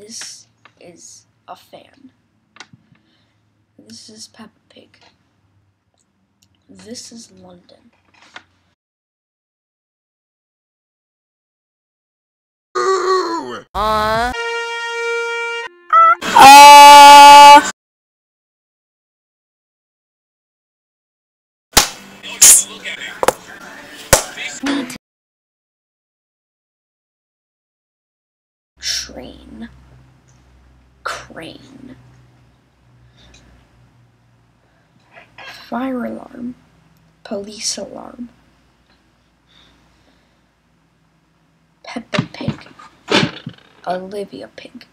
This is a fan. This is Peppa Pig. This is London. Train. Crane. Fire alarm. Police alarm. Peppa Pig. Olivia Pig.